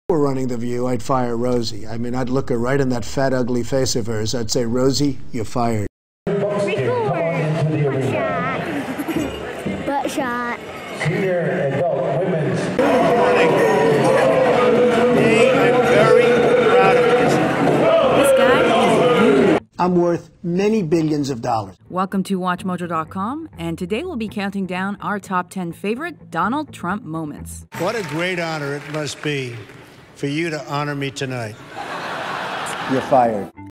We're running The View, I'd fire Rosie. I mean, I'd look her right in that fat, ugly face of hers. I'd say, Rosie, you're fired. Butt shot. Senior adult women's. Good morning. Today, I'm very proud of this. This guy is... I'm worth many billions of dollars. Welcome to WatchMojo.com, and today we'll be counting down our top 10 favorite Donald Trump moments. What a great honor it must be for you to honor me tonight. You're fired.